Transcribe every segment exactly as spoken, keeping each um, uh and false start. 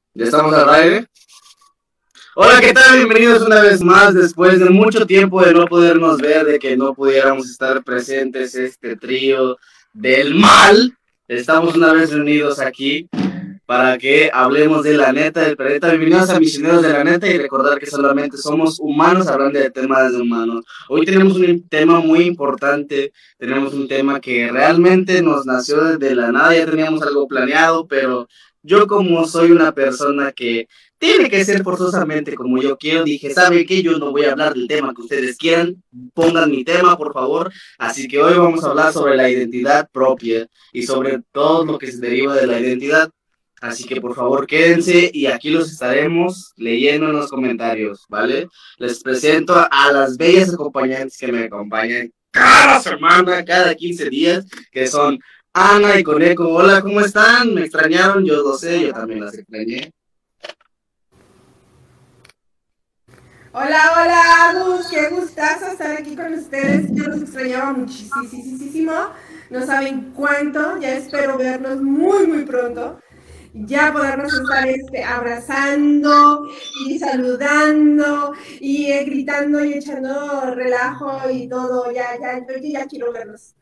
Ya estamos al aire. Hola, ¿qué tal? Bienvenidos una vez más después de mucho tiempo de no podernos ver, de que no pudiéramos estar presentes este trío del mal. Estamos una vez reunidos aquí para que hablemos de la neta del planeta. Bienvenidos a Misioneros de la Neta y recordar que solamente somos humanos hablando de temas de humanos. Hoy tenemos un tema muy importante, tenemos un tema que realmente nos nació desde la nada, ya teníamos algo planeado, pero yo como soy una persona que tiene que ser forzosamente como yo quiero, dije, ¿sabe qué? Yo no voy a hablar del tema que ustedes quieran, pongan mi tema, por favor. Así que hoy vamos a hablar sobre la identidad propia y sobre todo lo que se deriva de la identidad. Así que por favor quédense y aquí los estaremos leyendo en los comentarios, ¿vale? Les presento a las bellas acompañantes que me acompañan cada semana, cada quince días, que son Ana y Coneco. Hola, ¿cómo están? ¿Me extrañaron? Yo lo sé, yo también las extrañé. Hola, hola, Agus, qué gustazo estar aquí con ustedes. Yo los extrañaba muchísimo. No saben cuánto. Ya espero verlos muy, muy pronto. Ya podernos estar este, abrazando y saludando y eh, gritando y echando relajo y todo. Ya, ya, yo ya quiero verlos.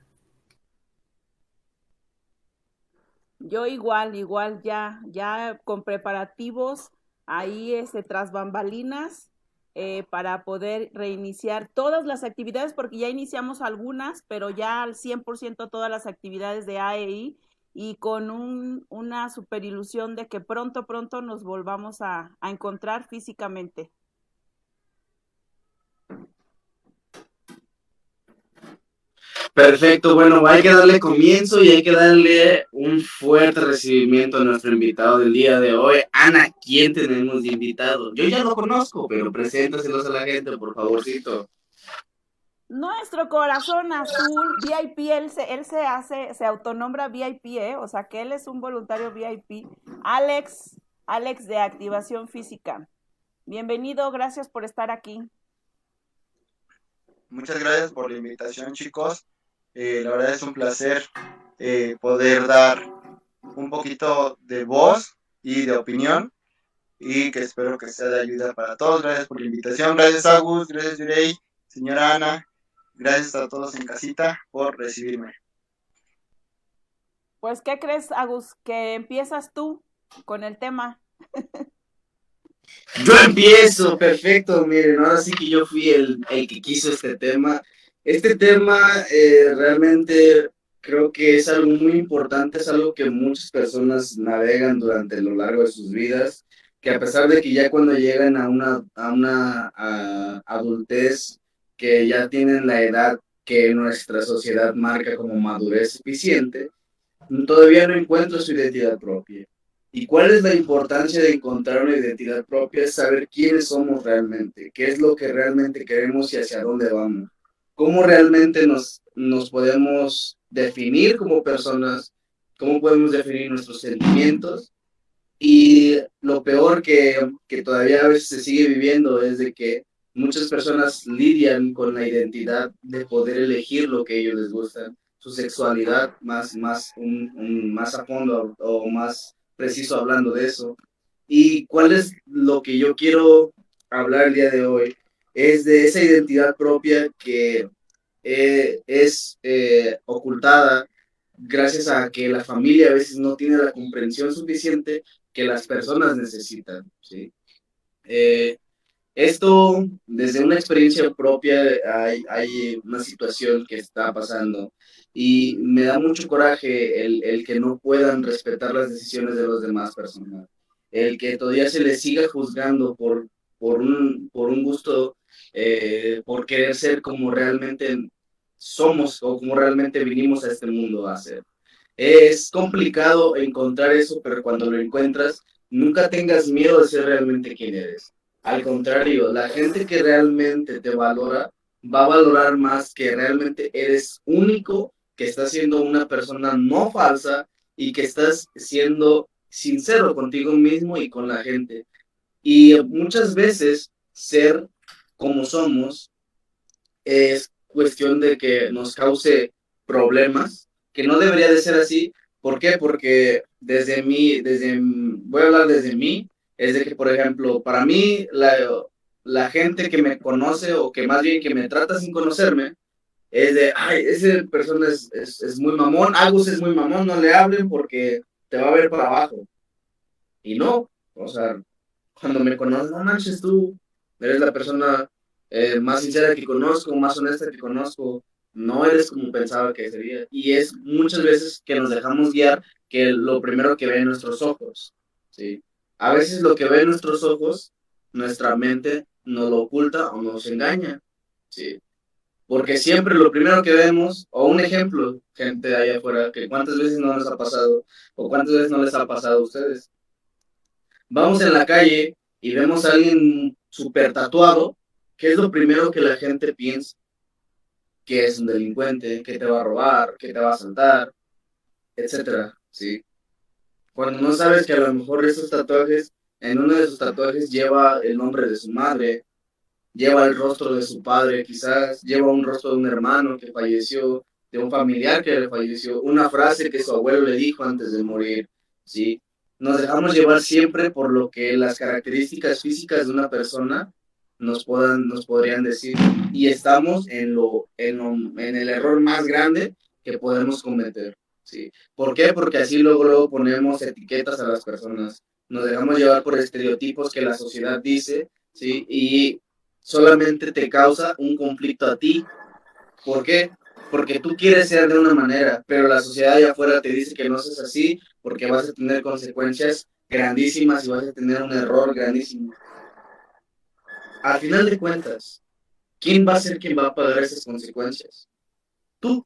Yo igual, igual ya, ya con preparativos ahí este, tras bambalinas eh, para poder reiniciar todas las actividades, porque ya iniciamos algunas, pero ya al cien por ciento todas las actividades de A E I y con un, una super ilusión de que pronto, pronto nos volvamos a, a encontrar físicamente. Perfecto, bueno, hay que darle comienzo y hay que darle un fuerte recibimiento a nuestro invitado del día de hoy. Ana, ¿quién tenemos de invitado? Yo ya lo conozco, pero preséntaselos a la gente, por favorcito. Nuestro corazón azul, V I P, él se, él se hace, se autonombra V I P, ¿eh? O sea que él es un voluntario V I P. Alex, Alex de Activación Física. Bienvenido, gracias por estar aquí. Muchas gracias por la invitación, chicos. Eh, la verdad es un placer eh, poder dar un poquito de voz y de opinión y que espero que sea de ayuda para todos. Gracias por la invitación. Gracias, Agus. Gracias, Yurei. Señora Ana. Gracias a todos en casita por recibirme. Pues, ¿qué crees, Agus? Que empiezas tú con el tema. Yo empiezo, perfecto, miren, ahora sí que yo fui el, el que quiso este tema. Este tema eh, realmente creo que es algo muy importante, es algo que muchas personas navegan durante lo largo de sus vidas, que a pesar de que ya cuando llegan a una, a una a adultez, que ya tienen la edad que nuestra sociedad marca como madurez suficiente, todavía no encuentran su identidad propia. ¿Y cuál es la importancia de encontrar una identidad propia? Es saber quiénes somos realmente, qué es lo que realmente queremos y hacia dónde vamos. Cómo realmente nos, nos podemos definir como personas, cómo podemos definir nuestros sentimientos. Y lo peor que, que todavía a veces se sigue viviendo es de que muchas personas lidian con la identidad de poder elegir lo que a ellos les gusta, su sexualidad más, más, un, un, más a fondo o más preciso hablando de eso. ¿Y cuál es lo que yo quiero hablar el día de hoy? Es de esa identidad propia que eh, es eh, ocultada gracias a que la familia a veces no tiene la comprensión suficiente que las personas necesitan, ¿sí? Eh, esto, desde una experiencia propia, hay, hay una situación que está pasando y me da mucho coraje el, el que no puedan respetar las decisiones de las demás personas, el que todavía se les siga juzgando por, por, un, por un gusto, eh, por querer ser como realmente somos o como realmente vinimos a este mundo a ser. Es complicado encontrar eso, pero cuando lo encuentras, nunca tengas miedo de ser realmente quien eres. Al contrario, la gente que realmente te valora va a valorar más que realmente eres único, que estás siendo una persona no falsa y que estás siendo sincero contigo mismo y con la gente. Y muchas veces ser como somos es cuestión de que nos cause problemas, que no debería de ser así. ¿Por qué? Porque desde mí, desde, voy a hablar desde mí, es de que, por ejemplo, para mí, la, la gente que me conoce o que más bien que me trata sin conocerme, es de, ay, esa persona es, es, es muy mamón, Agus es muy mamón, no le hablen porque te va a ver para abajo. Y no, o sea, cuando me conoces, no manches tú, eres la persona eh, más sincera que conozco, más honesta que conozco, no eres como pensaba que sería. Y es muchas veces que nos dejamos guiar que lo primero que ven nuestros ojos, ¿sí? A veces lo que ven nuestros ojos, nuestra mente nos lo oculta o nos engaña, ¿sí? Porque siempre lo primero que vemos, o un ejemplo, gente de allá afuera, que cuántas veces no nos ha pasado, o cuántas veces no les ha pasado a ustedes. Vamos en la calle y vemos a alguien súper tatuado, ¿qué es lo primero que la gente piensa? Que es un delincuente, que te va a robar, que te va a asaltar, etcétera, ¿sí? Cuando no sabes que a lo mejor esos tatuajes, en uno de esos tatuajes lleva el nombre de su madre, lleva el rostro de su padre, quizás lleva un rostro de un hermano que falleció, de un familiar que le falleció, una frase que su abuelo le dijo antes de morir, ¿sí? Nos dejamos llevar siempre por lo que las características físicas de una persona nos, puedan, nos podrían decir, y estamos en, lo, en, lo, en el error más grande que podemos cometer, ¿sí? ¿Por qué? Porque así luego, luego ponemos etiquetas a las personas, nos dejamos llevar por estereotipos que la sociedad dice, ¿sí? Y solamente te causa un conflicto a ti. ¿Por qué? Porque tú quieres ser de una manera, pero la sociedad allá afuera te dice que no seas así porque vas a tener consecuencias grandísimas y vas a tener un error grandísimo. Al final de cuentas, ¿quién va a ser quien va a pagar esas consecuencias? Tú.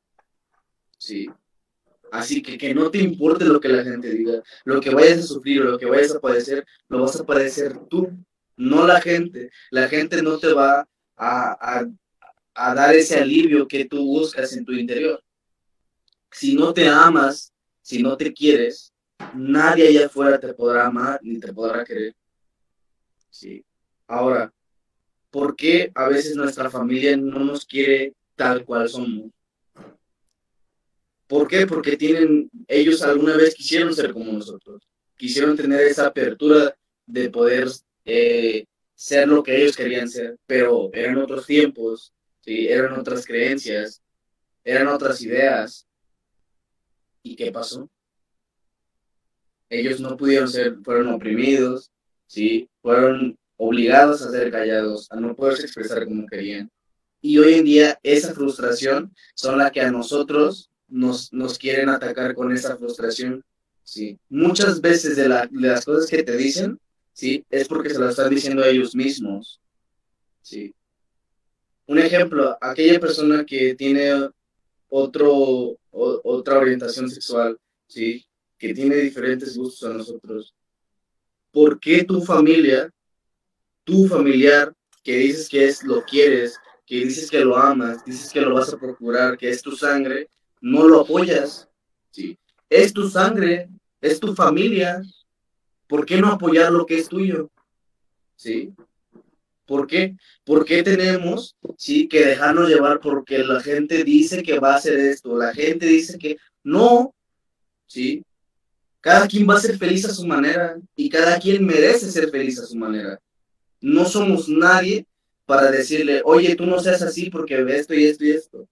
Sí. Así que que no te importe lo que la gente diga, lo que vayas a sufrir o lo que vayas a padecer, lo vas a padecer tú, no la gente. La gente no te va a, a, a dar ese alivio que tú buscas en tu interior. Si no te amas, si no te quieres, nadie allá afuera te podrá amar ni te podrá querer. Sí. Ahora, ¿por qué a veces nuestra familia no nos quiere tal cual somos? ¿Por qué? Porque tienen, ellos alguna vez quisieron ser como nosotros, quisieron tener esa apertura de poder eh, ser lo que ellos querían ser, pero eran otros tiempos, ¿sí? Eran otras creencias, eran otras ideas. ¿Y qué pasó? Ellos no pudieron ser, fueron oprimidos, ¿sí? Fueron obligados a ser callados, a no poderse expresar como querían. Y hoy en día esa frustración son la que a nosotros nos, nos quieren atacar con esa frustración, ¿sí? Muchas veces de, la, de las cosas que te dicen, ¿sí? Es porque se las están diciendo a ellos mismos, ¿sí? Un ejemplo, aquella persona que tiene otro, o, otra orientación sexual, ¿sí? Que tiene diferentes gustos a nosotros. ¿Por qué tu familia, tu familiar, que dices que es, lo quieres, que dices que lo amas, dices que lo vas a procurar, que es tu sangre, no lo apoyas? ¿Sí? Es tu sangre, es tu familia. ¿Por qué no apoyar lo que es tuyo? ¿Sí? ¿Por qué? ¿Por qué tenemos, sí, que dejarnos llevar porque la gente dice que va a hacer esto, la gente dice que no, ¿sí? Cada quien va a ser feliz a su manera y cada quien merece ser feliz a su manera. No somos nadie para decirle, oye, tú no seas así porque esto y esto y esto.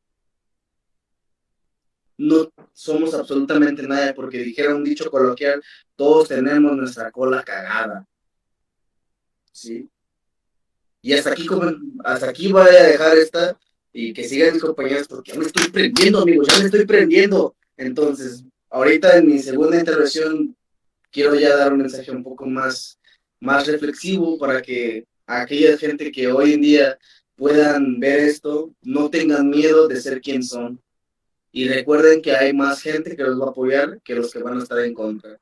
No somos absolutamente nadie porque dijera un dicho coloquial, todos tenemos nuestra cola cagada. ¿Sí? Y hasta aquí, como, hasta aquí voy a dejar esta y que sigan mis compañeros porque ya me estoy prendiendo, amigos, ya me estoy prendiendo. Entonces, ahorita en mi segunda intervención quiero ya dar un mensaje un poco más, más reflexivo para que aquella gente que hoy en día puedan ver esto, no tengan miedo de ser quien son. Y recuerden que hay más gente que los va a apoyar que los que van a estar en contra.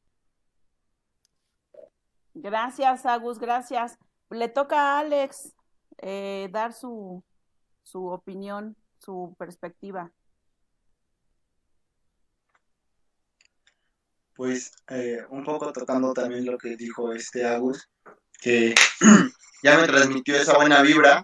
Gracias, Agus, gracias. Le toca a Alex eh, dar su, su opinión, su perspectiva. Pues eh, un poco tocando también lo que dijo este Agus, que ya me transmitió esa buena vibra.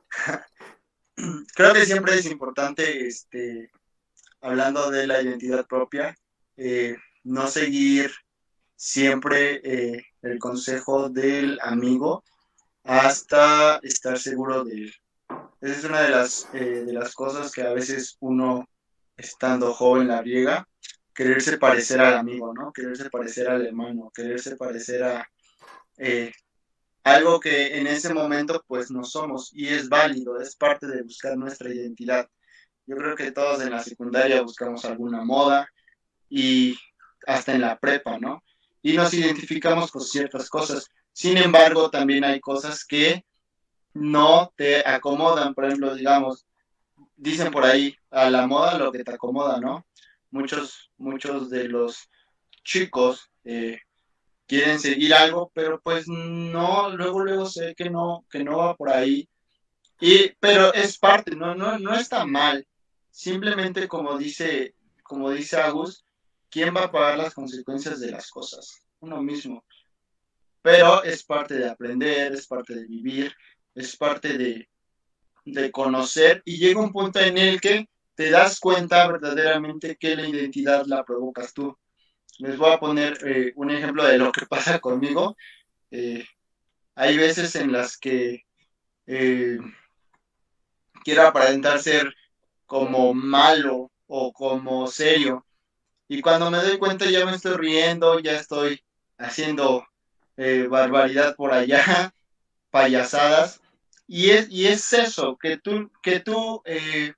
Creo que siempre es importante, este, hablando de la identidad propia, eh, no seguir siempre eh, el consejo del amigo hasta estar seguro de él. Esa es una de las, eh, de las cosas que a veces uno, estando joven, la riega, quererse parecer al amigo, ¿no? Quererse parecer al hermano, quererse parecer a eh, algo que en ese momento pues no somos, y es válido, es parte de buscar nuestra identidad. Yo creo que todos en la secundaria buscamos alguna moda y hasta en la prepa, ¿no? Y nos identificamos con ciertas cosas. Sin embargo, también hay cosas que no te acomodan. Por ejemplo, digamos, dicen por ahí, a la moda lo que te acomoda, ¿no? Muchos, muchos de los chicos eh, quieren seguir algo, pero pues no, luego, luego sé que no, que no va por ahí. Y, pero es parte, no, no, no está mal. Simplemente como dice, como dice Agus, ¿quién va a pagar las consecuencias de las cosas? Uno mismo. Pero es parte de aprender, es parte de vivir, es parte de, de conocer, y llega un punto en el que te das cuenta verdaderamente que la identidad la provocas tú. Les voy a poner eh, un ejemplo de lo que pasa conmigo. Eh, hay veces en las que eh, quiero aparentar ser como malo o como serio, y cuando me doy cuenta ya me estoy riendo, ya estoy haciendo eh, barbaridad por allá, payasadas, y es, y es eso, que tú, que tú eh,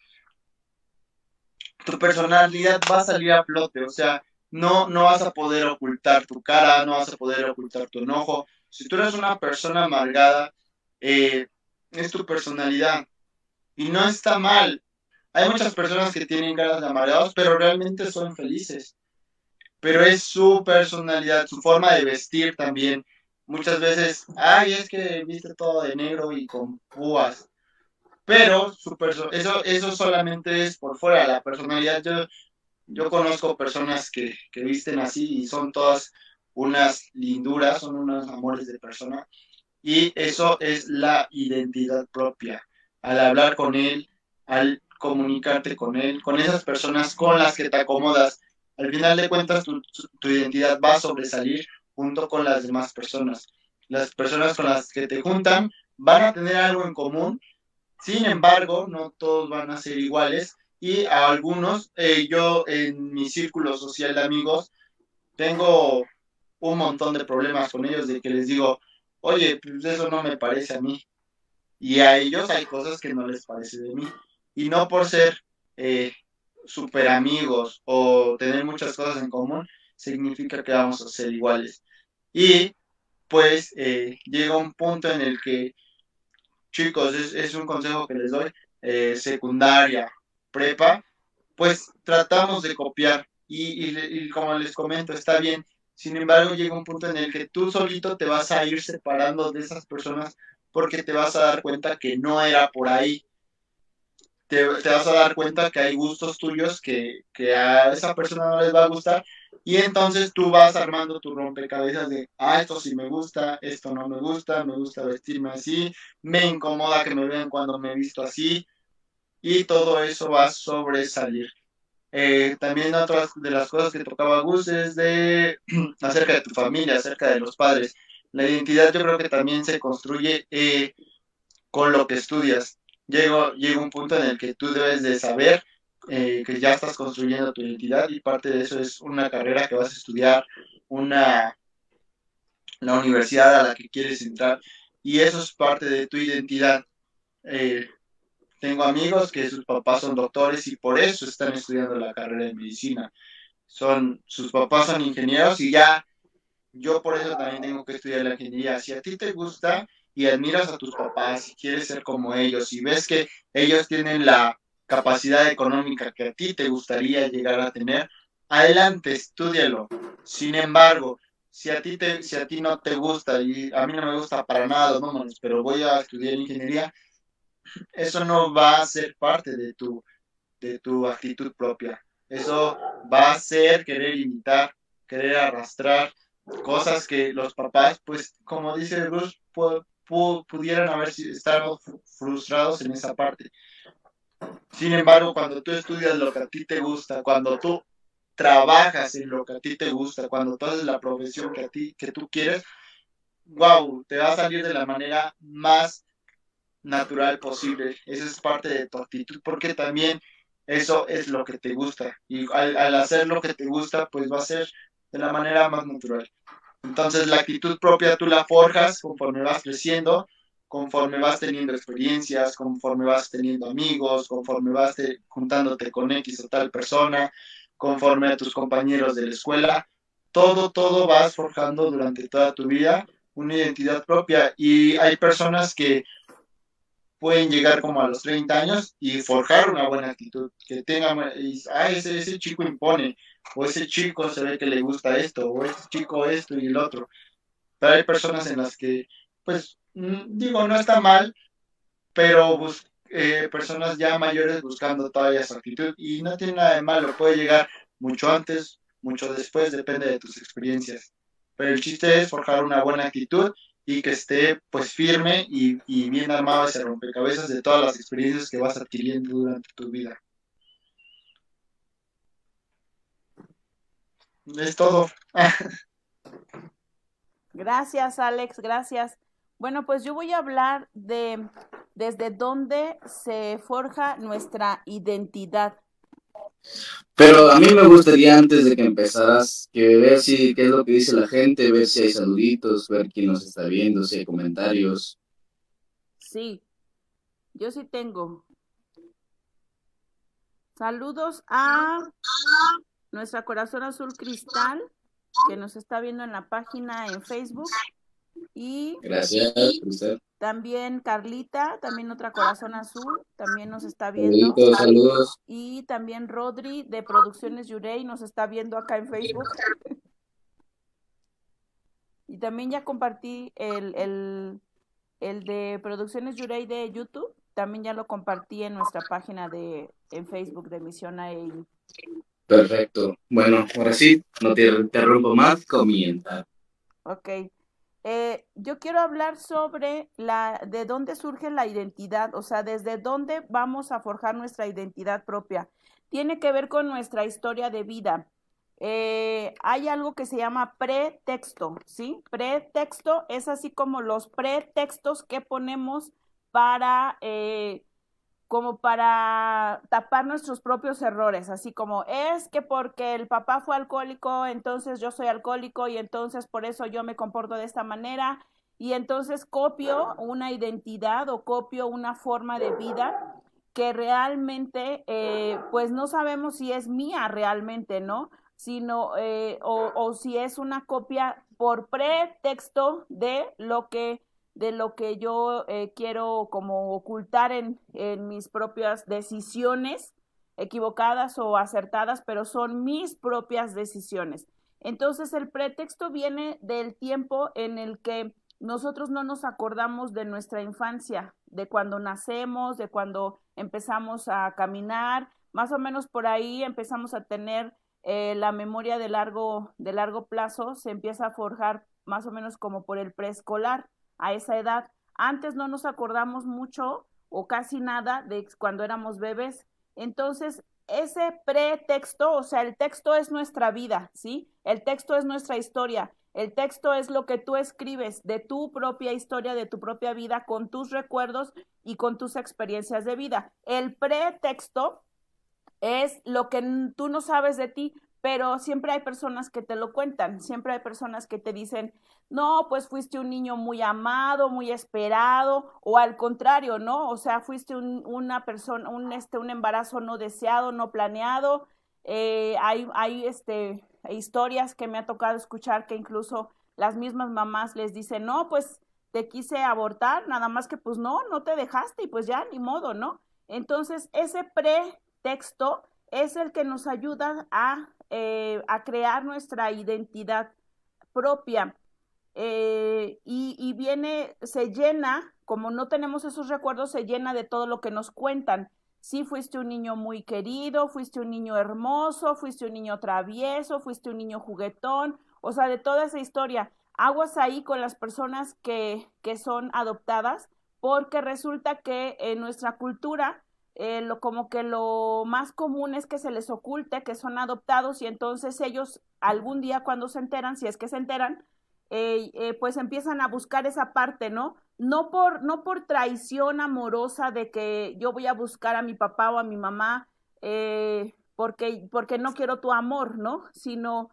tu personalidad va a salir a flote, o sea, no, no vas a poder ocultar tu cara, no vas a poder ocultar tu enojo. Si tú eres una persona amargada, eh, es tu personalidad, y no está mal. Hay muchas personas que tienen caras de amargados, pero realmente son felices. Pero es su personalidad, su forma de vestir también. Muchas veces, ay, es que viste todo de negro y con púas. Pero su perso eso, eso solamente es por fuera. La personalidad, yo, yo conozco personas que, que visten así y son todas unas linduras, son unos amores de persona. Y eso es la identidad propia. Al hablar con él, al comunicarte con él, con esas personas con las que te acomodas, al final de cuentas tu, tu identidad va a sobresalir junto con las demás personas. Las personas con las que te juntan van a tener algo en común. Sin embargo, no todos van a ser iguales, y a algunos, eh, yo en mi círculo social de amigos, tengo un montón de problemas con ellos, de que les digo, oye, pues eso no me parece a mí. Y a ellos hay cosas que no les parece de mí. Y no por ser eh, súper amigos o tener muchas cosas en común, significa que vamos a ser iguales. Y pues eh, llega un punto en el que, chicos, es, es un consejo que les doy, eh, secundaria, prepa, pues tratamos de copiar, y, y, y como les comento, está bien. Sin embargo, llega un punto en el que tú solito te vas a ir separando de esas personas, porque te vas a dar cuenta que no era por ahí. Te, te vas a dar cuenta que hay gustos tuyos que, que a esa persona no les va a gustar, y entonces tú vas armando tu rompecabezas de, ah, esto sí me gusta, esto no me gusta, me gusta vestirme así, me incomoda que me vean cuando me he visto así, y todo eso va a sobresalir. Eh, también otras de las cosas que tocaba Gus es de acerca de tu familia, acerca de los padres. La identidad yo creo que también se construye eh, con lo que estudias. Llega, llega un punto en el que tú debes de saber eh, que ya estás construyendo tu identidad, y parte de eso es una carrera que vas a estudiar, una, la universidad a la que quieres entrar, y eso es parte de tu identidad. Eh, Tengo amigos que sus papás son doctores y por eso están estudiando la carrera de medicina. Son, sus papás son ingenieros, y ya yo por eso también tengo que estudiar la ingeniería. Si a ti te gusta y admiras a tus papás y quieres ser como ellos y ves que ellos tienen la capacidad económica que a ti te gustaría llegar a tener, adelante, estúdialo. Sin embargo, si a ti te, si a ti no te gusta, y a mí no me gusta para nada los números, pero voy a estudiar ingeniería, eso no va a ser parte de tu, de tu actitud propia. Eso va a ser querer imitar, querer arrastrar cosas que los papás, pues, como dice Bruce, pu pu pudieran haber estado frustrados en esa parte. Sin embargo, cuando tú estudias lo que a ti te gusta, cuando tú trabajas en lo que a ti te gusta, cuando tú haces la profesión que a ti, que tú quieres, wow, te va a salir de la manera más natural posible. Esa es parte de tu actitud, porque también eso es lo que te gusta. Y al, al hacer lo que te gusta, pues va a ser de la manera más natural. Entonces la actitud propia tú la forjas conforme vas creciendo, conforme vas teniendo experiencias, conforme vas teniendo amigos, conforme vas te, juntándote con X o tal persona, conforme a tus compañeros de la escuela. Todo, todo vas forjando durante toda tu vida una identidad propia. Y hay personas que pueden llegar como a los treinta años y forjar una buena actitud, que tengan, y, ah, ese, ese chico impone, o ese chico se ve que le gusta esto, o ese chico esto y el otro. Pero hay personas en las que, pues, mm, digo, no está mal, pero bus- eh, personas ya mayores buscando todavía esa actitud, y no tiene nada de malo, puede llegar mucho antes, mucho después, depende de tus experiencias. Pero el chiste es forjar una buena actitud y que esté pues firme y, y bien armado ese rompecabezas de todas las experiencias que vas adquiriendo durante tu vida. Es todo. Gracias, Alex, gracias. Bueno, pues yo voy a hablar de desde dónde se forja nuestra identidad. Pero a mí me gustaría, antes de que empezaras, que ver si qué es lo que dice la gente, ver si hay saluditos, ver quién nos está viendo, si hay comentarios. Sí, yo sí tengo. Saludos a nuestra Corazón Azul Cristal, que nos está viendo en la página en Facebook. Y Gracias, Cristal. También Carlita, también otra Corazón Azul, también nos está viendo. Saluditos, saludos. Y también Rodri de Producciones Yurey nos está viendo acá en Facebook. Y también ya compartí el, el, el de Producciones Yurey de YouTube, también ya lo compartí en nuestra página de en Facebook de Misión A E I. Perfecto. Bueno, ahora sí, no te interrumpo más, comienza. Ok. Eh, yo quiero hablar sobre la, de dónde surge la identidad, o sea, desde dónde vamos a forjar nuestra identidad propia. Tiene que ver con nuestra historia de vida. Eh, hay algo que se llama pretexto, ¿sí? Pretexto es así como los pretextos que ponemos para... Eh, como para tapar nuestros propios errores, así como es que porque el papá fue alcohólico, entonces yo soy alcohólico y entonces por eso yo me comporto de esta manera y entonces copio una identidad o copio una forma de vida que realmente eh, pues no sabemos si es mía realmente, ¿no? Sino eh, o, o si es una copia por pretexto de lo que de lo que yo eh, quiero como ocultar en, en mis propias decisiones, equivocadas o acertadas, pero son mis propias decisiones. Entonces el pretexto viene del tiempo en el que nosotros no nos acordamos de nuestra infancia, de cuando nacemos, de cuando empezamos a caminar, más o menos por ahí empezamos a tener eh, la memoria de largo, de largo plazo, se empieza a forjar más o menos como por el preescolar. A esa edad. Antes no nos acordamos mucho o casi nada de cuando éramos bebés. Entonces, ese pretexto, o sea, el texto es nuestra vida, ¿sí? El texto es nuestra historia. El texto es lo que tú escribes de tu propia historia, de tu propia vida, con tus recuerdos y con tus experiencias de vida. El pretexto es lo que tú no sabes de ti, pero siempre hay personas que te lo cuentan, siempre hay personas que te dicen, no, pues fuiste un niño muy amado, muy esperado, o al contrario, ¿no? O sea, fuiste un, una persona, un, este, un embarazo no deseado, no planeado. Eh, hay, hay este, historias que me ha tocado escuchar que incluso las mismas mamás les dicen, no, pues te quise abortar, nada más que pues no, no te dejaste y pues ya, ni modo, ¿no? Entonces, ese pretexto es el que nos ayuda a, eh, a crear nuestra identidad propia. Eh, y, y viene, se llena, como no tenemos esos recuerdos, se llena de todo lo que nos cuentan. Sí, fuiste un niño muy querido, fuiste un niño hermoso, fuiste un niño travieso, fuiste un niño juguetón, o sea, de toda esa historia. Aguas ahí con las personas que, que son adoptadas, porque resulta que en nuestra cultura eh, lo, como que lo más común es que se les oculte que son adoptados y entonces ellos algún día cuando se enteran, si es que se enteran, eh, eh, pues empiezan a buscar esa parte, ¿no? No por, no por traición amorosa de que yo voy a buscar a mi papá o a mi mamá eh, porque, porque no quiero tu amor, ¿no? Sino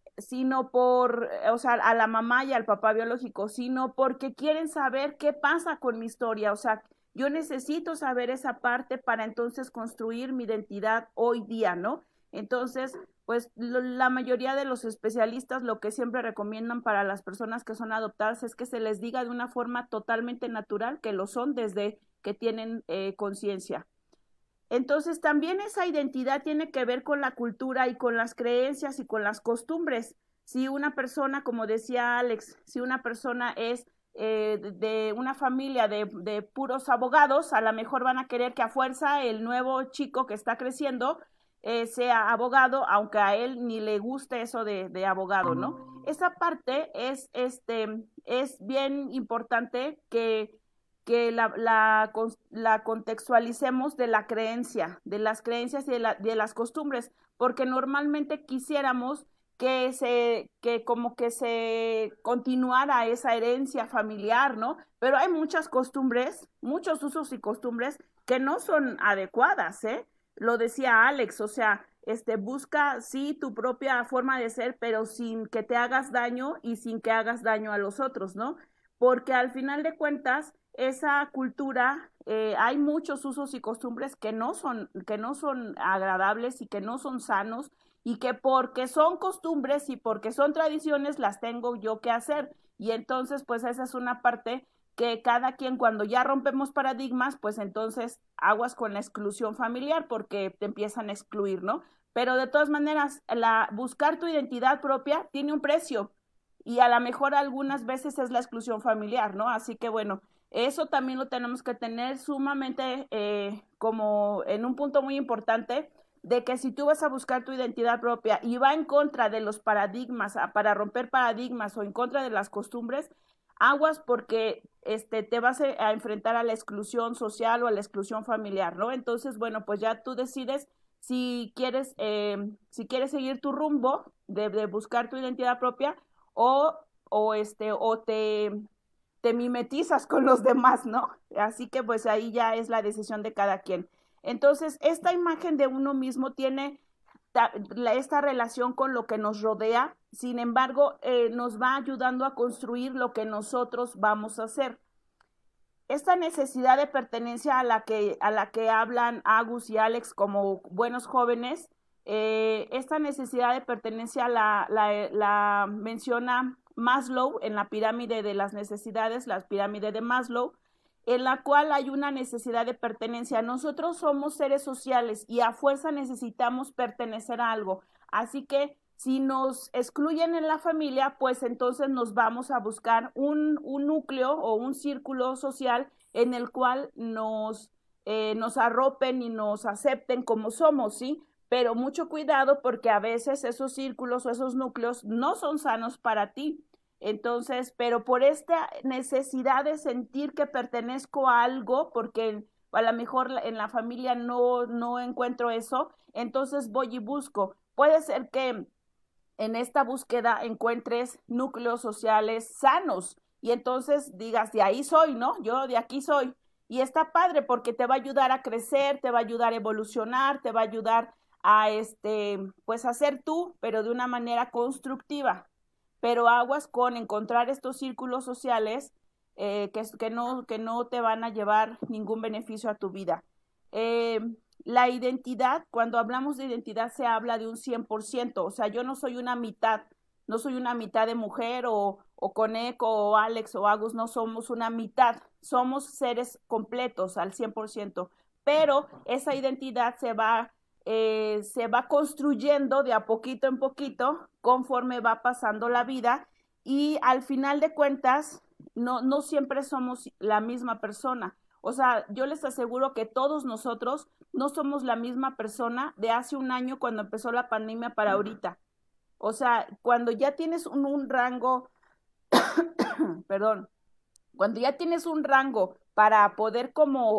sino por, o sea, a la mamá y al papá biológico, sino porque quieren saber qué pasa con mi historia, o sea, yo necesito saber esa parte para entonces construir mi identidad hoy día, ¿no? Entonces, pues lo, la mayoría de los especialistas lo que siempre recomiendan para las personas que son adoptadas es que se les diga de una forma totalmente natural que lo son desde que tienen eh, conciencia. Entonces, también esa identidad tiene que ver con la cultura y con las creencias y con las costumbres. Si una persona, como decía Alex, si una persona es eh, de una familia de, de puros abogados, a lo mejor van a querer que a fuerza el nuevo chico que está creciendo eh, sea abogado, aunque a él ni le guste eso de, de abogado, ¿no? Esa parte es, este, es bien importante que que la, la, la contextualicemos de la creencia, de las creencias y de, la, de las costumbres, porque normalmente quisiéramos que se, que como que se continuara esa herencia familiar, ¿no? Pero hay muchas costumbres, muchos usos y costumbres que no son adecuadas, ¿eh? Lo decía Alex, o sea, este, busca sí tu propia forma de ser, pero sin que te hagas daño y sin que hagas daño a los otros, ¿no? Porque al final de cuentas, esa cultura, eh, hay muchos usos y costumbres que no son, que no son agradables y que no son sanos y que porque son costumbres y porque son tradiciones las tengo yo que hacer. Y entonces, pues esa es una parte que cada quien cuando ya rompemos paradigmas, pues entonces aguas con la exclusión familiar porque te empiezan a excluir, ¿no? Pero de todas maneras, la, buscar tu identidad propia tiene un precio y a lo mejor algunas veces es la exclusión familiar, ¿no? Así que bueno, eso también lo tenemos que tener sumamente eh, como en un punto muy importante de que si tú vas a buscar tu identidad propia y va en contra de los paradigmas, para romper paradigmas o en contra de las costumbres, aguas porque este, te vas a enfrentar a la exclusión social o a la exclusión familiar, ¿no? Entonces, bueno, pues ya tú decides si quieres, eh, si quieres seguir tu rumbo de, de buscar tu identidad propia o, o, este, o te... te mimetizas con los demás, ¿no? Así que pues ahí ya es la decisión de cada quien. Entonces, esta imagen de uno mismo tiene ta, la, esta relación con lo que nos rodea, sin embargo, eh, nos va ayudando a construir lo que nosotros vamos a hacer. Esta necesidad de pertenencia a la que, a la que hablan Agus y Alex como buenos jóvenes, eh, esta necesidad de pertenencia la, la, la menciona Maslow en la pirámide de las necesidades, la pirámide de Maslow, en la cual hay una necesidad de pertenencia. Nosotros somos seres sociales y a fuerza necesitamos pertenecer a algo. Así que si nos excluyen en la familia, pues entonces nos vamos a buscar un, un núcleo o un círculo social en el cual nos, eh, nos arropen y nos acepten como somos, ¿sí? Pero mucho cuidado porque a veces esos círculos o esos núcleos no son sanos para ti. Entonces, pero por esta necesidad de sentir que pertenezco a algo, porque a lo mejor en la familia no, no encuentro eso, entonces voy y busco. Puede ser que en esta búsqueda encuentres núcleos sociales sanos y entonces digas, de ahí soy, ¿no? Yo de aquí soy. Y está padre porque te va a ayudar a crecer, te va a ayudar a evolucionar, te va a ayudar a, este, pues, a ser tú, pero de una manera constructiva. Pero aguas con encontrar estos círculos sociales eh, que, que, no, que no te van a llevar ningún beneficio a tu vida. Eh, la identidad, cuando hablamos de identidad se habla de un cien por ciento, o sea, yo no soy una mitad, no soy una mitad de mujer o, o Coneco o Alex o Agus, no somos una mitad, somos seres completos al cien por ciento, pero esa identidad se va Eh, se va construyendo de a poquito en poquito conforme va pasando la vida y al final de cuentas no, no siempre somos la misma persona. O sea, yo les aseguro que todos nosotros no somos la misma persona de hace un año cuando empezó la pandemia para ahorita. O sea, cuando ya tienes un, un rango, perdón, cuando ya tienes un rango para poder como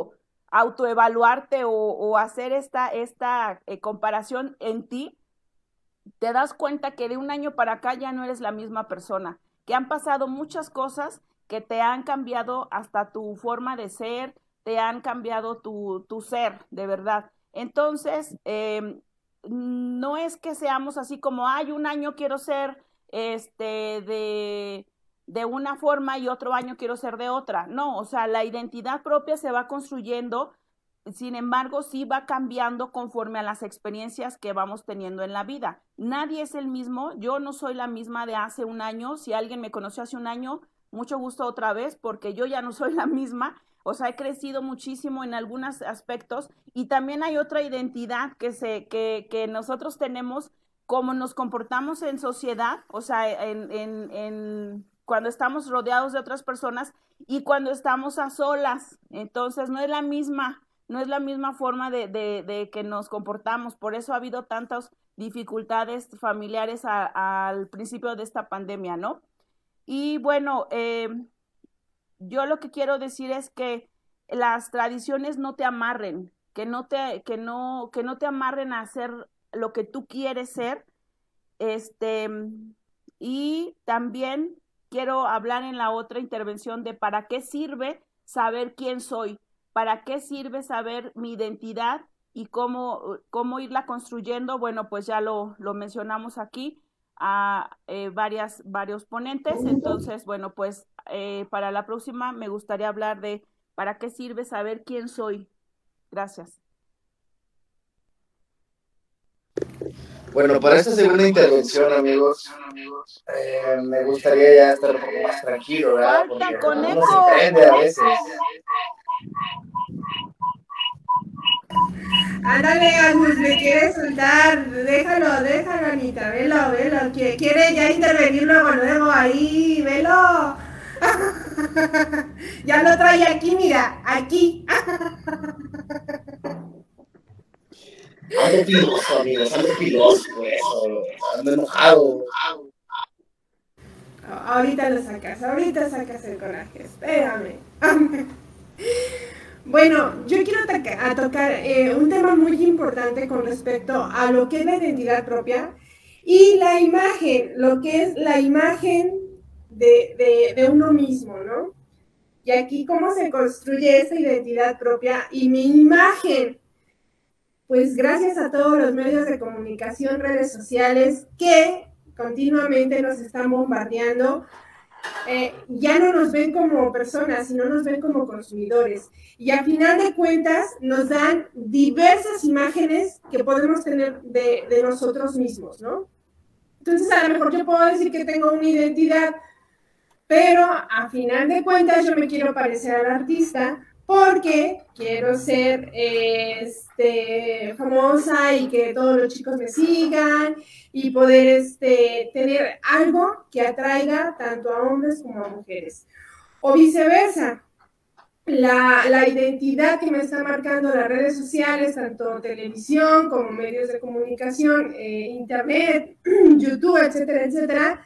autoevaluarte o, o hacer esta, esta eh, comparación en ti, te das cuenta que de un año para acá ya no eres la misma persona, que han pasado muchas cosas que te han cambiado hasta tu forma de ser, te han cambiado tu, tu ser, de verdad. Entonces, eh, no es que seamos así como, ay, un año quiero ser este, de, de una forma y otro año quiero ser de otra. No, o sea, la identidad propia se va construyendo, sin embargo, sí va cambiando conforme a las experiencias que vamos teniendo en la vida. Nadie es el mismo, yo no soy la misma de hace un año. Si alguien me conoció hace un año, mucho gusto otra vez, porque yo ya no soy la misma. O sea, he crecido muchísimo en algunos aspectos y también hay otra identidad que, se, que, que nosotros tenemos, como nos comportamos en sociedad, o sea, en, en, en, cuando estamos rodeados de otras personas y cuando estamos a solas. Entonces, no es la misma, no es la misma forma de, de, de que nos comportamos. Por eso ha habido tantas dificultades familiares a, al principio de esta pandemia, ¿no? Y bueno, eh, yo lo que quiero decir es que las tradiciones no te amarren, que no te, que no, que no te amarren a hacer lo que tú quieres ser. Este, y también quiero hablar en la otra intervención de para qué sirve saber quién soy, para qué sirve saber mi identidad y cómo, cómo irla construyendo. Bueno, pues ya lo, lo mencionamos aquí a eh, varias, varios ponentes. Entonces, bueno, pues eh, para la próxima me gustaría hablar de para qué sirve saber quién soy. Gracias. Bueno, para esta segunda intervención, amigos, eh, me gustaría ya estar un poco más tranquilo, ¿verdad? Falta Porque con uno eco. se prende a veces. Ándale, Agus, me quiere soltar. Déjalo, déjalo, Anita. Velo, velo. que Quiere ya intervenir luego, luego. Ahí, velo. Ya lo trae aquí, mira. Aquí. Ando piloso, amigos, ando piloso, por eso. Ando enojado. Ahorita lo sacas, ahorita sacas el coraje. Espérame. Bueno, yo quiero a tocar eh, un tema muy importante con respecto a lo que es la identidad propia y la imagen, lo que es la imagen de, de, de uno mismo, ¿no? Y aquí cómo se construye esa identidad propia y mi imagen, pues gracias a todos los medios de comunicación, redes sociales que continuamente nos están bombardeando. Eh, ya no nos ven como personas, sino nos ven como consumidores. Y al final de cuentas nos dan diversas imágenes que podemos tener de, de nosotros mismos, ¿no? Entonces a lo mejor yo puedo decir que tengo una identidad, pero a final de cuentas yo me quiero parecer al artista porque quiero ser este, famosa y que todos los chicos me sigan y poder este, tener algo que atraiga tanto a hombres como a mujeres. O viceversa, la, la identidad que me están marcando las redes sociales, tanto televisión como medios de comunicación, eh, internet, YouTube, etcétera, etcétera,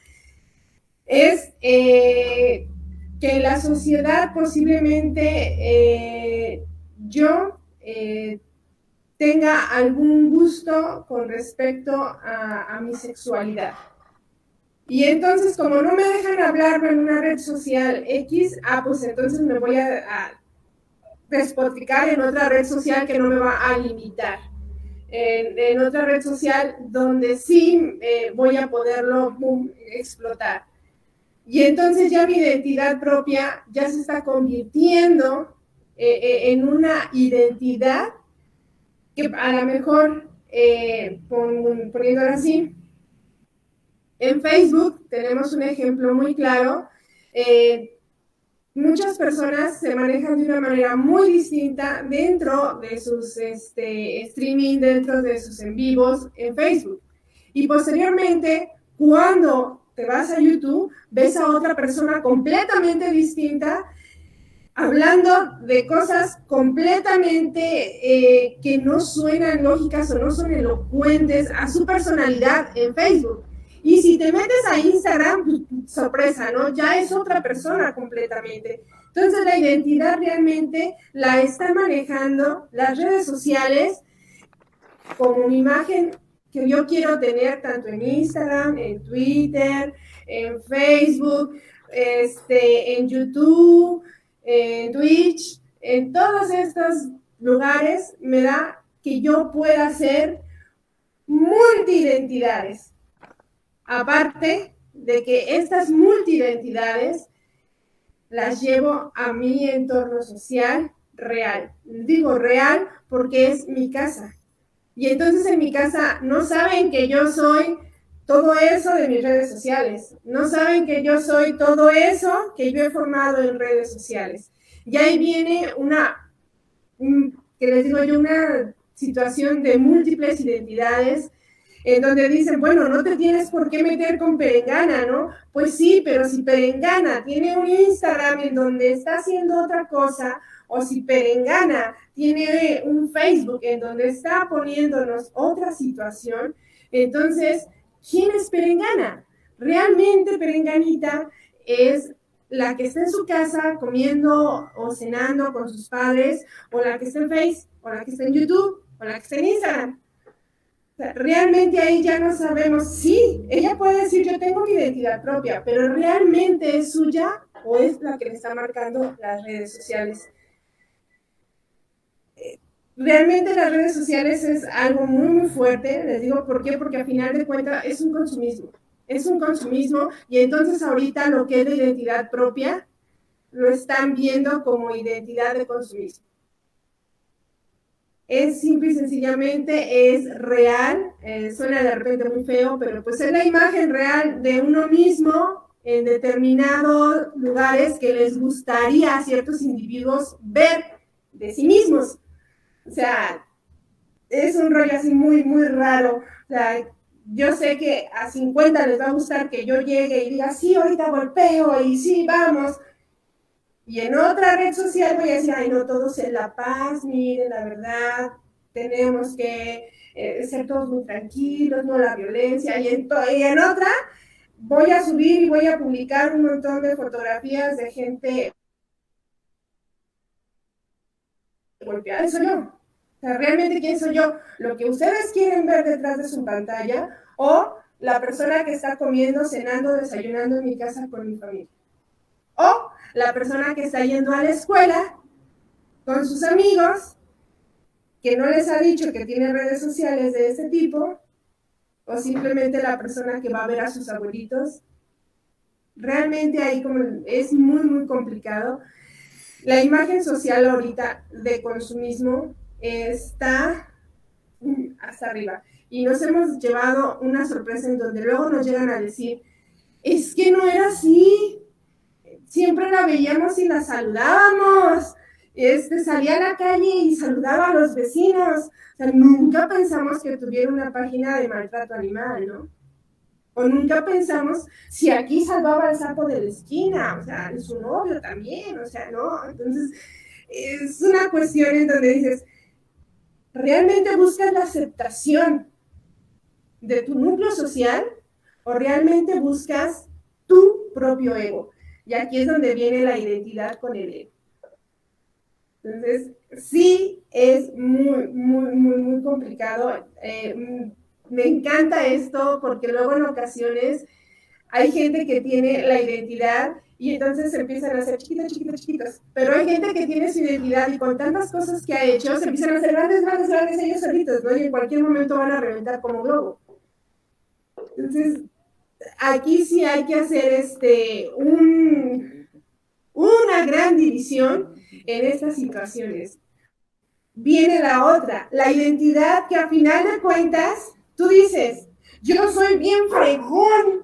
es eh, que la sociedad posiblemente eh, yo eh, tenga algún gusto con respecto a, a mi sexualidad. Y entonces, como no me dejan hablar en una red social X, ah, pues entonces me voy a, a despotricar en otra red social que no me va a limitar. En, en otra red social donde sí eh, voy a poderlo boom, explotar. Y entonces ya mi identidad propia ya se está convirtiendo eh, eh, en una identidad que a lo mejor, eh, pon, poniéndolo así, en Facebook tenemos un ejemplo muy claro. Eh, muchas personas se manejan de una manera muy distinta dentro de sus este, streaming, dentro de sus en vivos en Facebook. Y posteriormente, cuando te vas a YouTube, ves a otra persona completamente distinta, hablando de cosas completamente eh, que no suenan lógicas o no son elocuentes a su personalidad en Facebook. Y si te metes a Instagram, sorpresa, ¿no? Ya es otra persona completamente. Entonces la identidad realmente la están manejando las redes sociales como una imagen que yo quiero tener tanto en Instagram, en Twitter, en Facebook, este, en YouTube, en Twitch, en todos estos lugares me da que yo pueda ser multiidentidades. Aparte de que estas multiidentidades las llevo a mi entorno social real. Digo real porque es mi casa. Y entonces en mi casa no saben que yo soy todo eso de mis redes sociales. No saben que yo soy todo eso que yo he formado en redes sociales. Y ahí viene una, que les digo yo, una situación de múltiples identidades en donde dicen, bueno, no te tienes por qué meter con Perengana, ¿no? Pues sí, pero si Perengana tiene un Instagram en donde está haciendo otra cosa, o si Perengana tiene un Facebook en donde está poniéndonos otra situación, entonces, ¿quién es Perengana? Realmente Perenganita es la que está en su casa comiendo o cenando con sus padres, o la que está en Facebook, o la que está en YouTube, o la que está en Instagram. O sea, realmente ahí ya no sabemos, sí, ella puede decir yo tengo mi identidad propia, pero realmente es suya o es la que le está marcando las redes sociales. Realmente las redes sociales es algo muy muy fuerte, les digo por qué, porque al final de cuentas es un consumismo, es un consumismo y entonces ahorita lo que es de identidad propia lo están viendo como identidad de consumismo. Es simple y sencillamente, es real, eh, suena de repente muy feo, pero pues es la imagen real de uno mismo en determinados lugares que les gustaría a ciertos individuos ver de sí mismos. O sea, es un rollo así muy, muy raro. O sea, yo sé que a cincuenta les va a gustar que yo llegue y diga, sí, ahorita golpeo y sí, vamos. Y en otra red social voy a decir, ay, no, todos en la paz, miren, la verdad, tenemos que eh, ser todos muy tranquilos, no la violencia. Y en, y en otra voy a subir y voy a publicar un montón de fotografías de gente golpeada. ¿Quién soy yo? O sea, ¿realmente quién soy yo? ¿Lo que ustedes quieren ver detrás de su pantalla o la persona que está comiendo, cenando, desayunando en mi casa con mi familia? O la persona que está yendo a la escuela con sus amigos, que no les ha dicho que tiene redes sociales de ese tipo, o simplemente la persona que va a ver a sus abuelitos. Realmente ahí como es muy, muy complicado. La imagen social ahorita de consumismo está hasta arriba. Y nos hemos llevado una sorpresa en donde luego nos llegan a decir, es que no era así. Siempre la veíamos y la saludábamos, este, salía a la calle y saludaba a los vecinos, o sea, nunca pensamos que tuviera una página de maltrato animal, ¿no? O nunca pensamos si aquí salvaba al sapo de la esquina, o sea, su novio también, o sea, ¿no? Entonces, es una cuestión en donde dices, ¿realmente buscas la aceptación de tu núcleo social o realmente buscas tu propio ego? Y aquí es donde viene la identidad con el ego. Entonces, sí es muy, muy, muy, muy complicado. Eh, me encanta esto porque luego en ocasiones hay gente que tiene la identidad y entonces se empiezan a hacer chiquitos, chiquitos, chiquitos. Pero hay gente que tiene su identidad y con tantas cosas que ha hecho, se empiezan a hacer grandes, grandes, grandes ellos solitos, ¿no? Y en cualquier momento van a reventar como globo. Entonces, aquí sí hay que hacer este, un, una gran división en estas situaciones. Viene la otra, la identidad que a final de cuentas, tú dices, yo soy bien fregón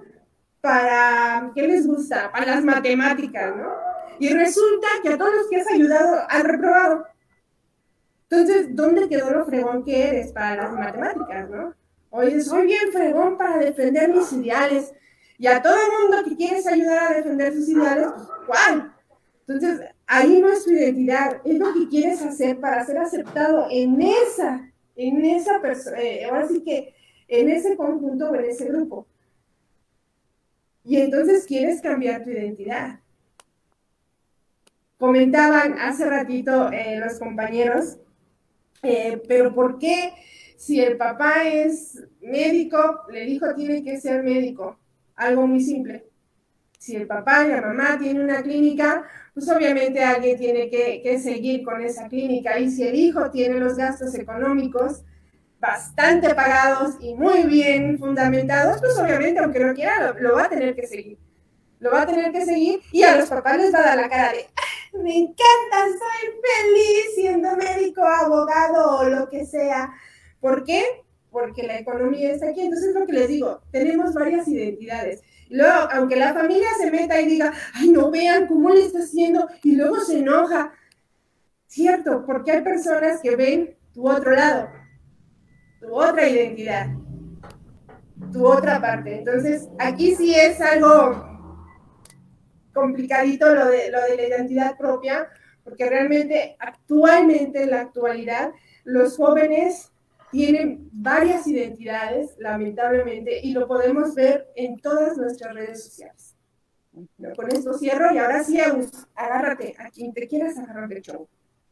para, ¿qué les gusta? Para las matemáticas, ¿no? Y resulta que a todos los que has ayudado han reprobado. Entonces, ¿dónde quedó lo fregón que eres para las matemáticas, no? Oye, soy bien fregón para defender mis ideales. Y a todo el mundo que quieres ayudar a defender sus ideales, pues, ¿cuál? Entonces, ahí no es tu identidad, es lo que quieres hacer para ser aceptado en esa, en esa persona, eh, ahora sí que en ese conjunto o en ese grupo. Y entonces quieres cambiar tu identidad. comentaban hace ratito eh, los compañeros, eh, pero ¿por qué si el papá es médico, el hijo tiene que ser médico? Algo muy simple. Si el papá y la mamá tienen una clínica, pues obviamente alguien tiene que, que seguir con esa clínica. Y si el hijo tiene los gastos económicos bastante pagados y muy bien fundamentados, pues obviamente, aunque no quiera, lo, lo va a tener que seguir. Lo va a tener que seguir y a los papás les va a dar la cara de ¡ah, me encanta, soy feliz siendo médico, abogado o lo que sea! ¿Por qué? Porque la economía está aquí. Entonces, lo que les digo, tenemos varias identidades. Y luego, aunque la familia se meta y diga, ay, no vean cómo le está haciendo, y luego se enoja. Cierto, porque hay personas que ven tu otro lado, tu otra identidad, tu otra parte. Entonces, aquí sí es algo complicadito lo de, lo de la identidad propia, porque realmente actualmente, en la actualidad, los jóvenes tienen varias identidades, lamentablemente, y lo podemos ver en todas nuestras redes sociales. ¿No? Con esto cierro y ahora sí, Agus, agárrate, a quien te quieras agarrar del show.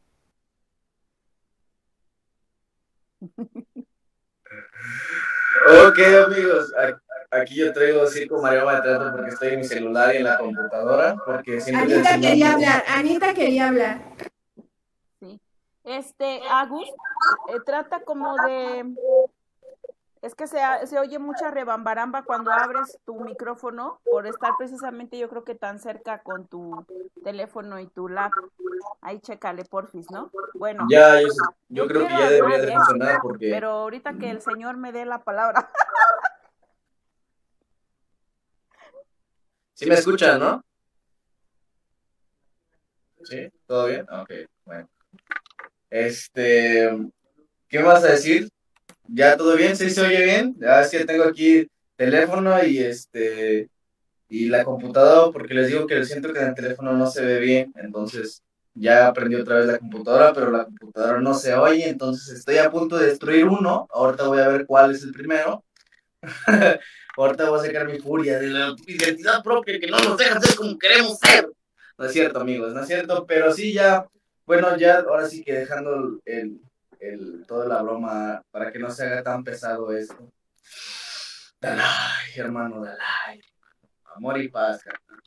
Ok, amigos, aquí yo traigo Circo Maroma de Teatro porque estoy en mi celular y en la computadora, porque siempre Anita quería hablar, Anita quería hablar. Sí. Este, Agus, eh, trata como de... Es que se, se oye mucha rebambaramba cuando abres tu micrófono por estar precisamente yo creo que tan cerca con tu teléfono y tu lap. Ahí chécale, porfis, ¿no? Bueno. Ya, yo, yo creo que ya hablar, debería de ¿eh? funcionar porque... Pero ahorita que el señor me dé la palabra. ¿Sí me escuchan, no? ¿Sí? ¿Todo bien? Ok, bueno. Este... ¿Qué me vas a decir? ¿Ya todo bien? ¿Sí se oye bien? Ya es que tengo aquí teléfono y este... y la computadora, porque les digo que siento que en el teléfono no se ve bien, entonces ya aprendí otra vez la computadora, pero la computadora no se oye, entonces estoy a punto de destruir uno, ahorita voy a ver cuál es el primero, ahorita voy a sacar mi furia de la identidad propia que no nos deja ser como queremos ser. No es cierto, amigos, no es cierto, pero sí ya, bueno, ya ahora sí que dejando el, el, toda la broma para que no se haga tan pesado esto. Dalai, hermano, Dalai. Amor y paz.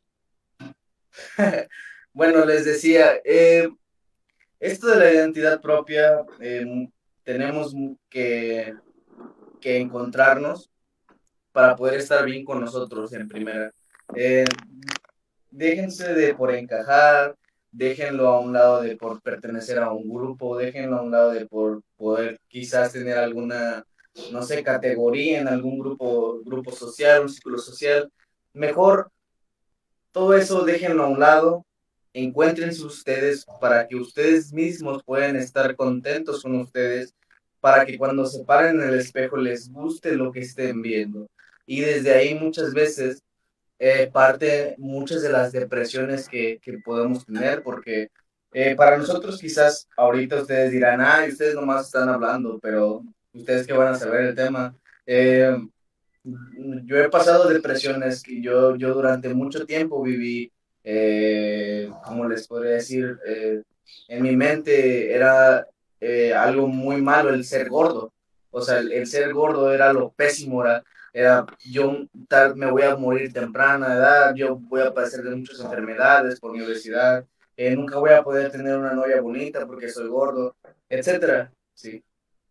Bueno, les decía, eh, esto de la identidad propia, eh, tenemos que, que encontrarnos para poder estar bien con nosotros en primera. Eh, déjense de por encajar, déjenlo a un lado de por pertenecer a un grupo, déjenlo a un lado de por poder quizás tener alguna, no sé, categoría en algún grupo, grupo social, un círculo social. Mejor todo eso déjenlo a un lado, encuéntrense ustedes para que ustedes mismos puedan estar contentos con ustedes, para que cuando se paren en el espejo les guste lo que estén viendo. Y desde ahí muchas veces eh, parte muchas de las depresiones que, que podemos tener, porque eh, para nosotros quizás ahorita ustedes dirán, ah, ustedes nomás están hablando, pero ustedes que van a saber el tema. Eh, yo he pasado depresiones que yo, yo durante mucho tiempo viví, eh, ¿cómo les podría decir? Eh, en mi mente era eh, algo muy malo el ser gordo. O sea, el, el ser gordo era lo pésimo, era, era yo tal, me voy a morir temprana edad, yo voy a padecer de muchas enfermedades por mi obesidad, eh, nunca voy a poder tener una novia bonita porque soy gordo, etcétera. Sí.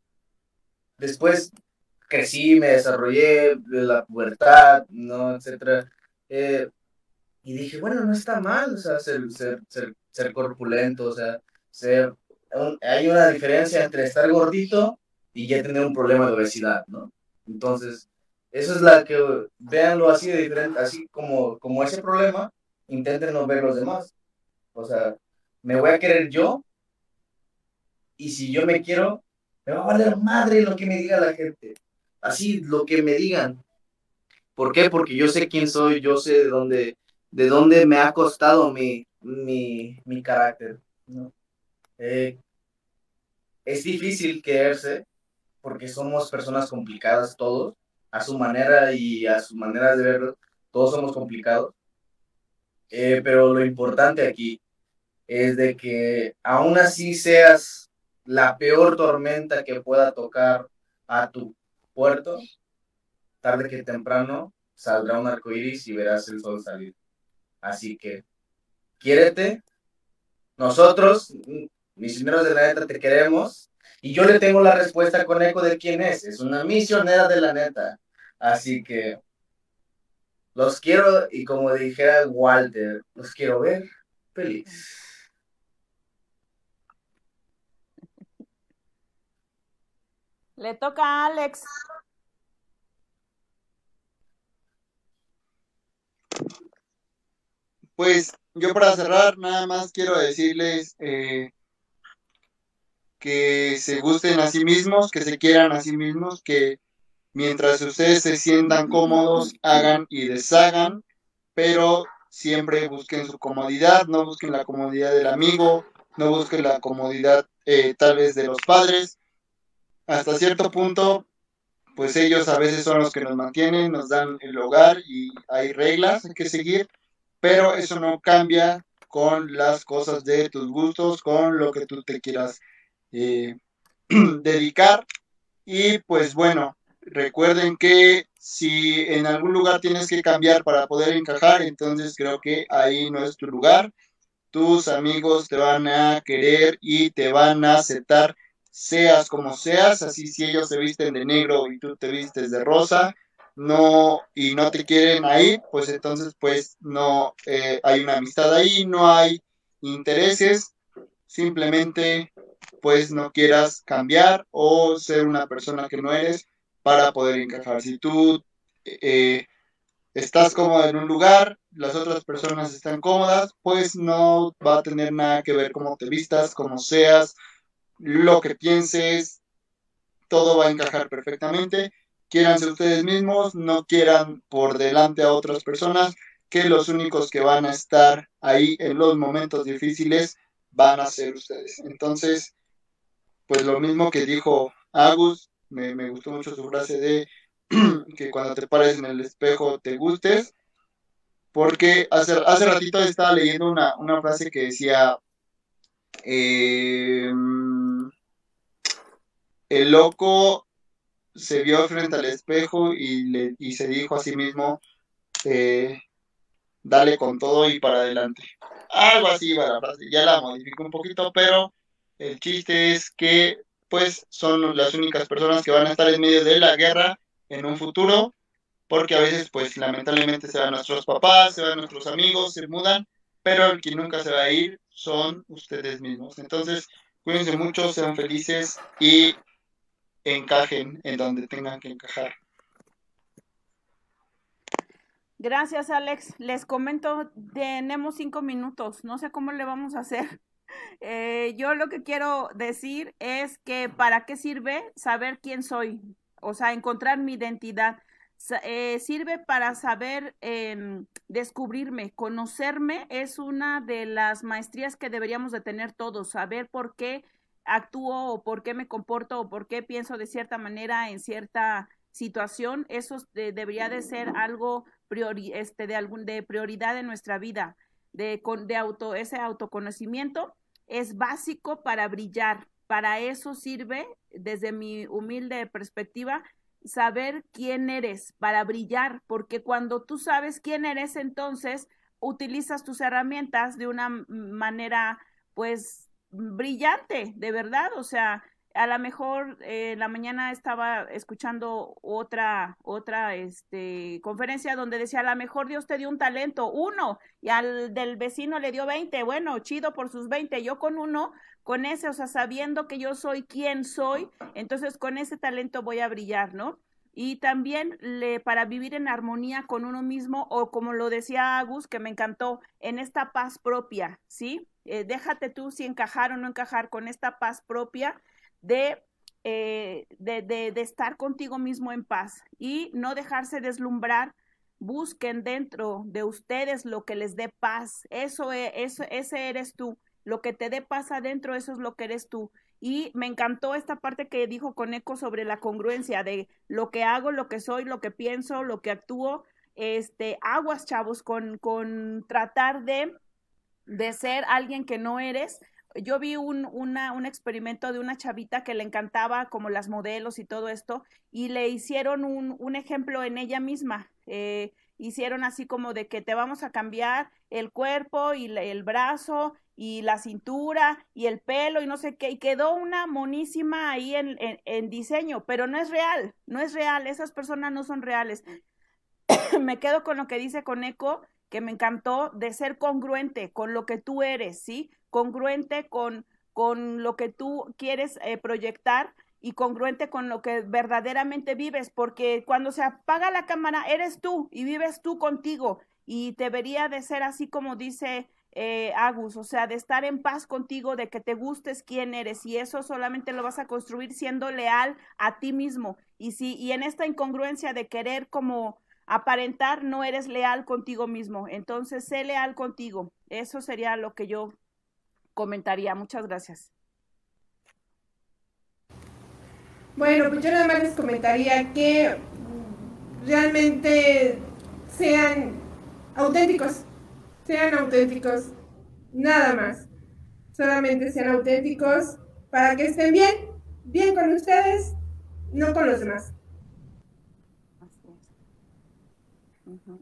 Después crecí, me desarrollé, de la pubertad, ¿no? Etcétera. Eh, y dije, bueno, no está mal, o sea, ser, ser, ser, ser corpulento, o sea, ser, un, hay una diferencia entre estar gordito y ya tener un problema de obesidad, ¿no? Entonces, eso es la que, véanlo así de diferente, así como, como ese problema, intenten no ver los demás. O sea, me voy a querer yo, y si yo me quiero, me va a valer madre lo que me diga la gente. Así, lo que me digan. ¿Por qué? Porque yo sé quién soy, yo sé de dónde, de dónde me ha costado mi, mi, mi carácter, ¿no? Eh, es difícil quererse porque somos personas complicadas todos, a su manera y a su manera de verlo, todos somos complicados. Eh, pero lo importante aquí es de que aún así seas la peor tormenta que pueda tocar a tu puerto, tarde que temprano saldrá un arco iris y verás el sol salir. Así que, quiérete. Nosotros, misioneros de la neta, te queremos. Y yo le tengo la respuesta con eco de quién es. Es una misionera de la neta. Así que los quiero, y como dijera Walter, los quiero ver feliz. Le toca a Alex. Pues yo para cerrar nada más quiero decirles eh, que se gusten a sí mismos, que se quieran a sí mismos, que mientras ustedes se sientan cómodos, hagan y deshagan, pero siempre busquen su comodidad, no busquen la comodidad del amigo, no busquen la comodidad eh, tal vez de los padres. Hasta cierto punto, pues ellos a veces son los que nos mantienen, nos dan el hogar y hay reglas que seguir, pero eso no cambia con las cosas de tus gustos, con lo que tú te quieras eh, dedicar. Y pues bueno, recuerden que si en algún lugar tienes que cambiar para poder encajar, entonces creo que ahí no es tu lugar. Tus amigos te van a querer y te van a aceptar, seas como seas. Así, si ellos se visten de negro y tú te vistes de rosa, no, y no te quieren ahí, pues entonces pues no eh, hay una amistad ahí, no hay intereses. Simplemente pues no quieras cambiar o ser una persona que no eres para poder encajar. Si tú eh, estás cómodo en un lugar, las otras personas están cómodas, pues no va a tener nada que ver cómo te vistas, cómo seas, lo que pienses, todo va a encajar perfectamente. Quiéranse ustedes mismos, no quieran por delante a otras personas, que los únicos que van a estar ahí en los momentos difíciles van a ser ustedes. Entonces, pues lo mismo que dijo Agus, me, me gustó mucho su frase de que cuando te pares en el espejo te gustes, porque hace, hace ratito estaba leyendo una, una frase que decía, eh, el loco se vio frente al espejo y, le, y se dijo a sí mismo, eh, dale con todo y para adelante. Algo así va la frase, ya la modifico un poquito, pero el chiste es que pues son las únicas personas que van a estar en medio de la guerra en un futuro, porque a veces pues lamentablemente se van nuestros papás, se van nuestros amigos, se mudan, pero el que nunca se va a ir son ustedes mismos. Entonces, cuídense mucho, sean felices y encajen en donde tengan que encajar. Gracias, Alex. Les comento, tenemos cinco minutos. No sé cómo le vamos a hacer. Eh, yo lo que quiero decir es que para qué sirve saber quién soy, o sea, encontrar mi identidad. Eh, sirve para saber eh, descubrirme, conocerme es una de las maestrías que deberíamos de tener todos, saber por qué actúo o por qué me comporto o por qué pienso de cierta manera en cierta situación. Eso de, debería de ser algo priori, este, de, algún, de prioridad en nuestra vida, de, de auto, ese autoconocimiento es básico para brillar. Para eso sirve, desde mi humilde perspectiva, saber quién eres, para brillar, porque cuando tú sabes quién eres, entonces utilizas tus herramientas de una manera, pues, brillante, de verdad. O sea, a lo mejor eh, la mañana estaba escuchando otra, otra este, conferencia donde decía, a lo mejor Dios te dio un talento, uno, y al del vecino le dio veinte, bueno, chido por sus veinte, yo con uno, con ese, o sea, sabiendo que yo soy quien soy, entonces con ese talento voy a brillar, ¿no? Y también le, para vivir en armonía con uno mismo, o como lo decía Agus, que me encantó, en esta paz propia, ¿sí? Eh, déjate tú si encajar o no encajar con esta paz propia, De, eh, de, de, de estar contigo mismo en paz y no dejarse deslumbrar. Busquen dentro de ustedes lo que les dé paz. Eso es, eso, ese eres tú. Lo que te dé paz adentro, eso es lo que eres tú. Y me encantó esta parte que dijo Coneco sobre la congruencia de lo que hago, lo que soy, lo que pienso, lo que actúo. Este, aguas, chavos, con, con tratar de de ser alguien que no eres. Yo vi un, una, un experimento de una chavita que le encantaba como las modelos y todo esto, y le hicieron un, un ejemplo en ella misma. Eh, hicieron así como de que te vamos a cambiar el cuerpo y la, el brazo y la cintura y el pelo y no sé qué, y quedó una monísima ahí en, en, en diseño, pero no es real, no es real, esas personas no son reales. Me quedo con lo que dice Coneco, que me encantó, de ser congruente con lo que tú eres, ¿sí? Congruente con, con lo que tú quieres eh, proyectar y congruente con lo que verdaderamente vives, porque cuando se apaga la cámara eres tú y vives tú contigo, y debería de ser así como dice eh, Agus, o sea, de estar en paz contigo, de que te gustes quién eres, y eso solamente lo vas a construir siendo leal a ti mismo. Y si y en esta incongruencia de querer como aparentar, no eres leal contigo mismo. Entonces, sé leal contigo. Eso sería lo que yo comentaría. Muchas gracias. Bueno, pues yo nada más les comentaría que realmente sean auténticos, sean auténticos, nada más. Solamente sean auténticos para que estén bien, bien con ustedes, no con los demás. Uh-huh.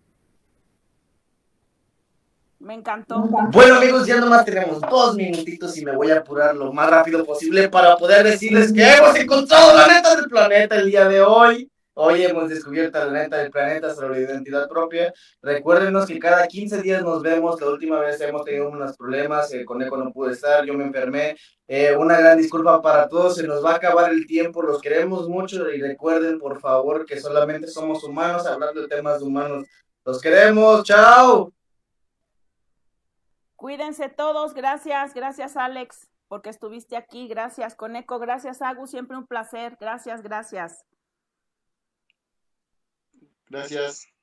Me encantó. Bueno, amigos, ya nomás tenemos dos minutitos y me voy a apurar lo más rápido posible para poder decirles que hemos encontrado la neta del planeta el día de hoy. Hoy hemos descubierto la neta del planeta sobre la identidad propia. Recuérdenos que cada quince días nos vemos. La última vez hemos tenido unos problemas. El Coneco no pudo estar, yo me enfermé. Eh, una gran disculpa para todos. Se nos va a acabar el tiempo. Los queremos mucho y recuerden, por favor, que solamente somos humanos hablando de temas de humanos. Los queremos. ¡Chao! Cuídense todos, gracias, gracias Alex, porque estuviste aquí, gracias Coneco, gracias Agus, siempre un placer, gracias, gracias. Gracias.